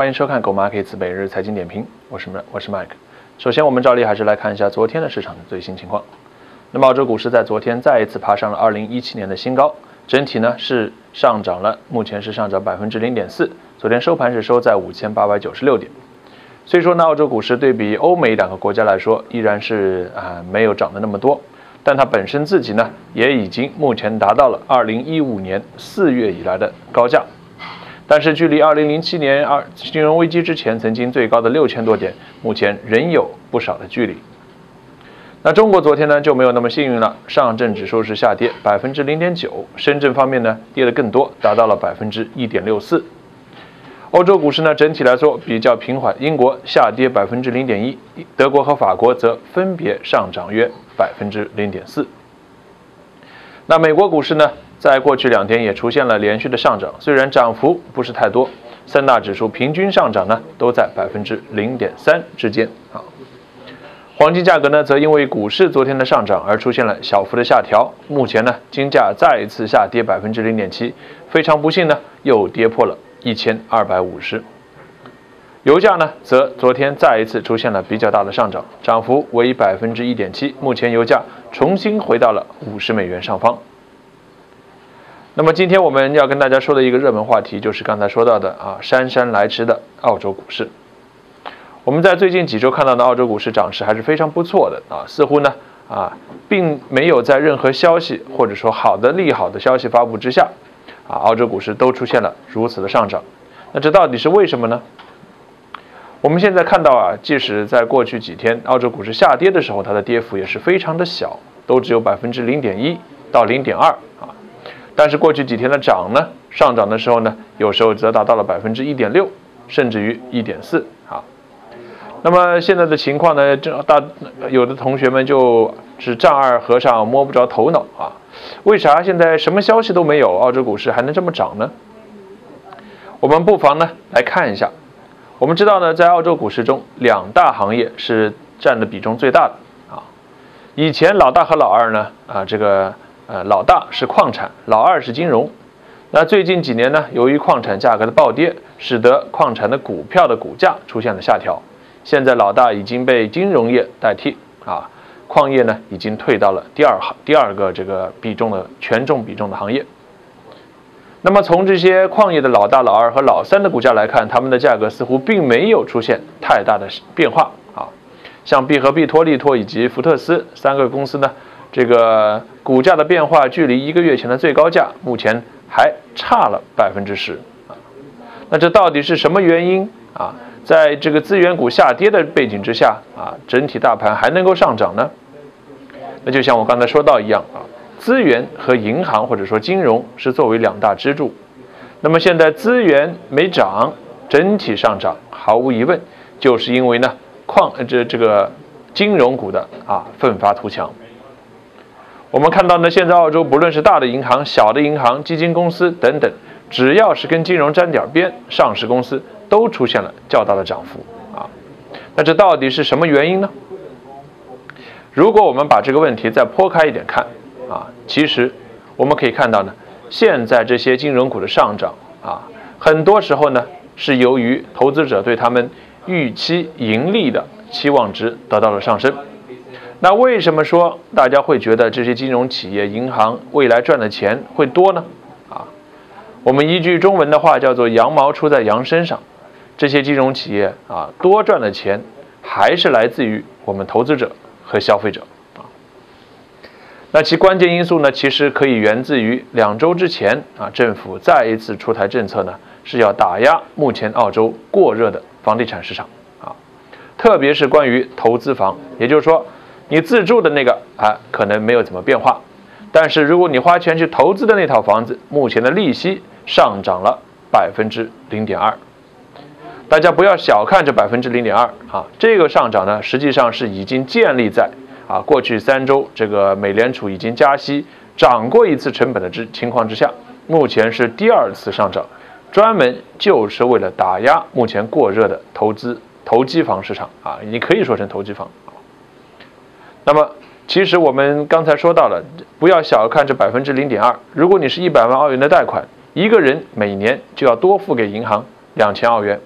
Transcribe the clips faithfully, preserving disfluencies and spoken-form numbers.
欢迎收看《狗 Markets 每日财经点评》，我是我是 Mike。首先，我们照例还是来看一下昨天的市场的最新情况。那么，澳洲股市在昨天再一次爬上了二零一七年的新高，整体呢是上涨了，目前是上涨百分之零点四。昨天收盘是收在五千八百九十六点。所以说呢，澳洲股市对比欧美两个国家来说，依然是啊、呃、没有涨得那么多，但它本身自己呢也已经目前达到了二零一五年四月以来的高价。但是距离二零零七年二金融危机之前曾经最高的六千多点，目前仍有不少的距离。那中国昨天呢就没有那么幸运了，上证指数是下跌百分之零点九，深圳方面呢跌得更多，达到了百分之一点六四。欧洲股市呢整体来说比较平缓，英国下跌百分之零点一，德国和法国则分别上涨约百分之零点四。那美国股市呢？在过去两天也出现了连续的上涨，虽然涨幅不是太多，三大指数平均上涨呢都在百分之零点三之间啊。黄金价格呢则因为股市昨天的上涨而出现了小幅的下调，目前呢金价再一次下跌百分之零点七，非常不幸呢又跌破了一千二百五十。油价呢则昨天再一次出现了比较大的上涨，涨幅为百分之一点七，目前油价重新回到了五十美元上方。那么今天我们要跟大家说的一个热门话题，就是刚才说到的啊，姗姗来迟的澳洲股市。我们在最近几周看到的澳洲股市涨势还是非常不错的啊，似乎呢啊，并没有在任何消息或者说好的利好的消息发布之下，啊，澳洲股市都出现了如此的上涨。那这到底是为什么呢？我们现在看到啊，即使在过去几天澳洲股市下跌的时候，它的跌幅也是非常的小，都只有百分之零点一到零点二啊。但是过去几天的涨呢，上涨的时候呢，有时候则达到了百分之一点六，甚至于一点四啊。那么现在的情况呢，这大有的同学们就是丈二和尚摸不着头脑啊，为啥现在什么消息都没有，澳洲股市还能这么涨呢？我们不妨呢来看一下。我们知道呢，在澳洲股市中，两大行业是占的比重最大的啊。以前老大和老二呢，啊这个。呃，老大是矿产，老二是金融。那最近几年呢，由于矿产价格的暴跌，使得矿产的股票的股价出现了下调。现在老大已经被金融业代替啊，矿业呢已经退到了第二行第二个这个比重的权重比重的行业。那么从这些矿业的老大、老二和老三的股价来看，他们的价格似乎并没有出现太大的变化啊。像必和必托、力拓以及福特斯三个公司呢，这个股价的变化距离一个月前的最高价目前还差了百分之十啊。那这到底是什么原因啊？在这个资源股下跌的背景之下啊，整体大盘还能够上涨呢？那就像我刚才说到一样啊，资源和银行或者说金融是作为两大支柱。那么现在资源没涨，整体上涨，毫无疑问就是因为呢矿这这个金融股的啊奋发图强。我们看到呢，现在澳洲不论是大的银行、小的银行、基金公司等等，只要是跟金融沾点边，上市公司都出现了较大的涨幅啊。那这到底是什么原因呢？如果我们把这个问题再剖开一点看啊，其实我们可以看到呢，现在这些金融股的上涨啊，很多时候呢是由于投资者对他们预期盈利的期望值得到了上升。那为什么说大家会觉得这些金融企业、银行未来赚的钱会多呢？啊，我们一句中文的话叫做“羊毛出在羊身上”。这些金融企业啊，多赚的钱还是来自于我们投资者和消费者啊。那其关键因素呢，其实可以源自于两周之前啊，政府再一次出台政策呢，是要打压目前澳洲过热的房地产市场啊，特别是关于投资房，也就是说，你自住的那个啊，可能没有怎么变化，但是如果你花钱去投资的那套房子，目前的利息上涨了百分之零点二。大家不要小看这百分之零点二啊，这个上涨呢，实际上是已经建立在啊过去三周这个美联储已经加息涨过一次成本的之情况之下，目前是第二次上涨，专门就是为了打压目前过热的投资投机房市场啊，你可以说成投机房。那么，其实我们刚才说到了，不要小看这百分之零点二。如果你是一百万澳元的贷款，一个人每年就要多付给银行两千澳元。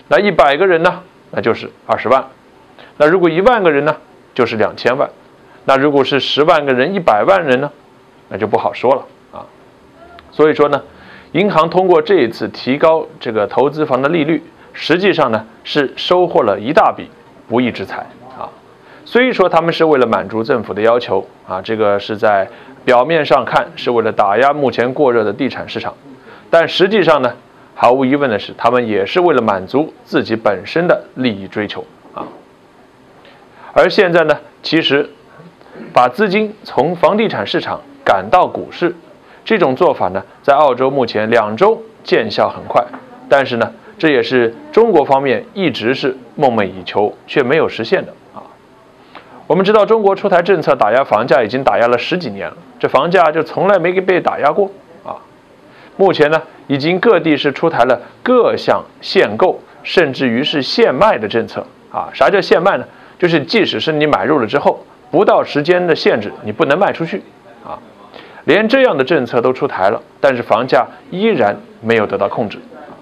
那一百个人呢，那就是二十万。那如果一万个人呢，就是两千万。那如果是十万个人、一百万人呢，那就不好说了啊。所以说呢，银行通过这一次提高这个投资房的利率，实际上呢是收获了一大笔不义之财啊。虽说他们是为了满足政府的要求啊，这个是在表面上看是为了打压目前过热的地产市场，但实际上呢，毫无疑问的是，他们也是为了满足自己本身的利益追求啊。而现在呢，其实把资金从房地产市场赶到股市，这种做法呢，在澳洲目前两周见效很快，但是呢，这也是中国方面一直是梦寐以求却没有实现的啊。我们知道，中国出台政策打压房价已经打压了十几年了，这房价就从来没被打压过啊。目前呢，已经各地是出台了各项限购，甚至于是限卖的政策啊。啥叫限卖呢？就是即使是你买入了之后，不到时间的限制，你不能卖出去啊。连这样的政策都出台了，但是房价依然没有得到控制。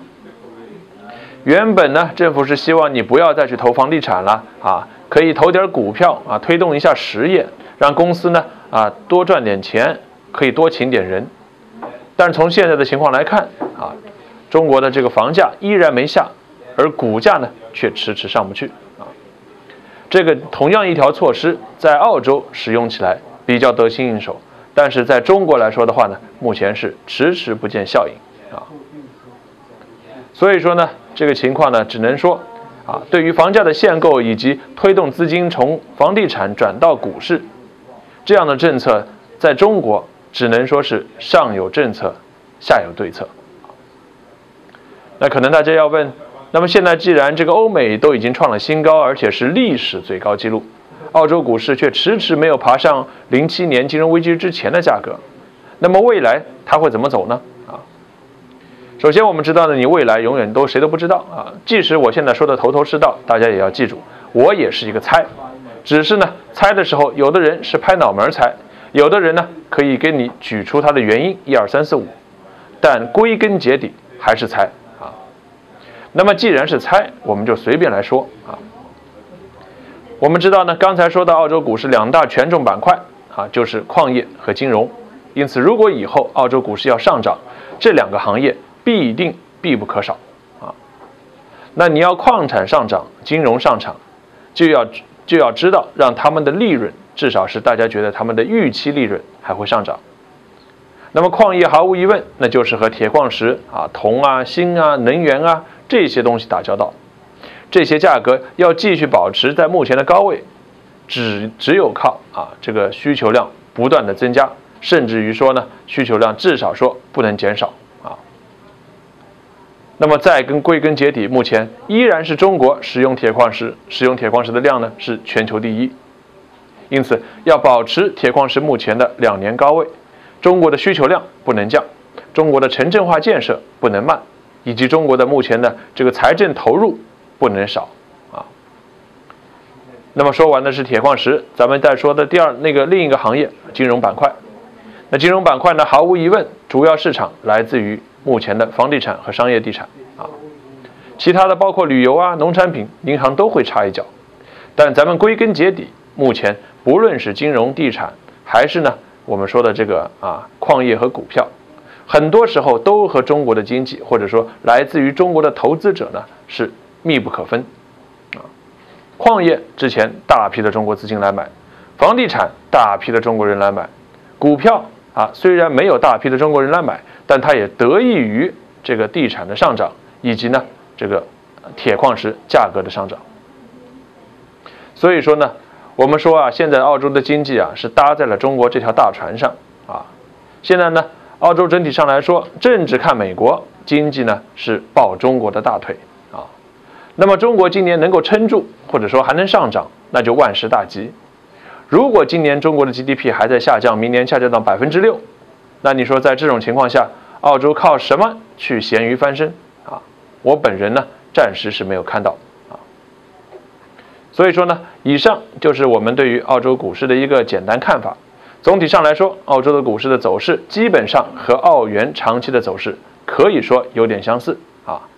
原本呢，政府是希望你不要再去投房地产了啊，可以投点股票啊，推动一下实业，让公司呢啊多赚点钱，可以多请点人。但是从现在的情况来看啊，中国的这个房价依然没下，而股价呢却迟迟上不去啊。这个同样一条措施在澳洲使用起来比较得心应手，但是在中国来说的话呢，目前是迟迟不见效应啊。所以说呢，这个情况呢，只能说啊，对于房价的限购以及推动资金从房地产转到股市这样的政策，在中国只能说是上有政策，下有对策。那可能大家要问，那么现在既然这个欧美都已经创了新高，而且是历史最高纪录，澳洲股市却迟迟没有爬上零七年金融危机之前的价格，那么未来它会怎么走呢？啊，首先我们知道呢，你未来永远都谁都不知道啊。即使我现在说的头头是道，大家也要记住，我也是一个猜，只是呢，猜的时候，有的人是拍脑门猜，有的人呢可以给你举出它的原因一二三四五，但归根结底还是猜啊。那么既然是猜，我们就随便来说啊。我们知道呢，刚才说到澳洲股市两大权重板块啊，就是矿业和金融。因此，如果以后澳洲股市要上涨，这两个行业必定必不可少啊。那你要矿产上涨，金融上涨，就要就要知道让他们的利润至少是大家觉得他们的预期利润还会上涨。那么矿业毫无疑问，那就是和铁矿石啊、铜啊、锌啊、能源啊这些东西打交道。这些价格要继续保持在目前的高位，只只有靠啊这个需求量不断的增加，甚至于说呢，需求量至少说不能减少啊。那么再跟归根结底，目前依然是中国使用铁矿石，使用铁矿石的量呢是全球第一，因此要保持铁矿石目前的两年高位，中国的需求量不能降，中国的城镇化建设不能慢，以及中国的目前的这个财政投入不能少啊。那么说完的是铁矿石，咱们再说的第二那个另一个行业，金融板块。那金融板块呢，毫无疑问，主要市场来自于目前的房地产和商业地产啊，其他的包括旅游啊、农产品，银行都会插一脚。但咱们归根结底，目前不论是金融、地产，还是呢我们说的这个啊矿业和股票，很多时候都和中国的经济，或者说来自于中国的投资者呢是密不可分啊。矿业之前大批的中国资金来买，房地产大批的中国人来买，股票啊虽然没有大批的中国人来买，但它也得益于这个地产的上涨，以及呢这个铁矿石价格的上涨。所以说呢，我们说啊，现在澳洲的经济啊是搭在了中国这条大船上啊。现在呢，澳洲整体上来说，政治看美国，经济呢是抱中国的大腿啊。那么中国今年能够撑住，或者说还能上涨，那就万事大吉。如果今年中国的 G D P 还在下降，明年下降到百分之六，那你说在这种情况下，澳洲靠什么去咸鱼翻身啊？我本人呢，暂时是没有看到啊。所以说呢，以上就是我们对于澳洲股市的一个简单看法。总体上来说，澳洲的股市的走势基本上和澳元长期的走势可以说有点相似啊。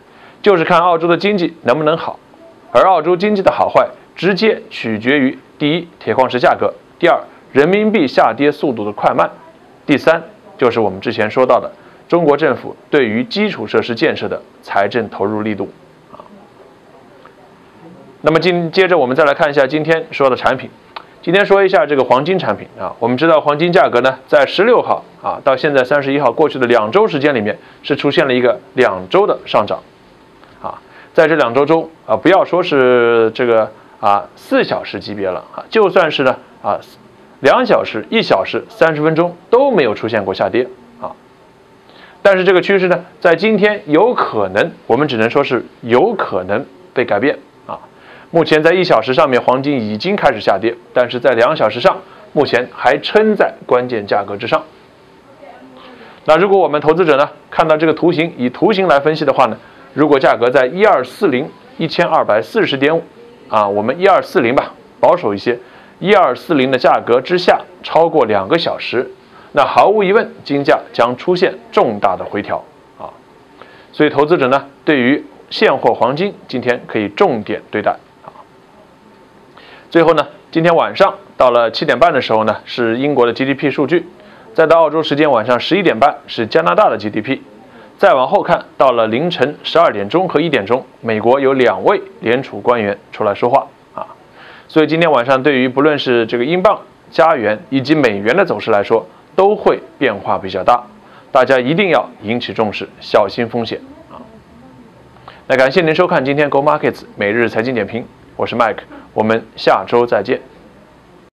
就是看澳洲的经济能不能好，而澳洲经济的好坏直接取决于第一，铁矿石价格；第二，人民币下跌速度的快慢；第三，就是我们之前说到的中国政府对于基础设施建设的财政投入力度啊。那么今接着我们再来看一下今天说的产品。今天说一下这个黄金产品啊，我们知道黄金价格呢，在十六号啊到现在三十一号过去的两周时间里面，是出现了一个两周的上涨啊。在这两周中啊，不要说是这个啊四小时级别了啊，就算是呢啊两小时、一小时、三十分钟都没有出现过下跌啊。但是这个趋势呢，在今天有可能，我们只能说是有可能被改变啊。目前在一小时上面，黄金已经开始下跌，但是在两小时上，目前还撑在关键价格之上。那如果我们投资者呢，看到这个图形，以图形来分析的话呢，如果价格在一二四零一千二百四十点五啊，我们一二四零吧，保守一些，一二四零的价格之下超过两个小时，那毫无疑问，金价将出现重大的回调啊。所以投资者呢，对于现货黄金，今天可以重点对待。最后呢，今天晚上到了七点半的时候呢，是英国的 G D P 数据；再到澳洲时间晚上十一点半是加拿大的 G D P； 再往后看，到了凌晨十二点钟和一点钟，美国有两位联储官员出来说话啊。所以今天晚上对于不论是这个英镑、加元以及美元的走势来说，都会变化比较大，大家一定要引起重视，小心风险啊。那感谢您收看今天 Go Markets 每日财经点评，我是 Mike。我们下周再见。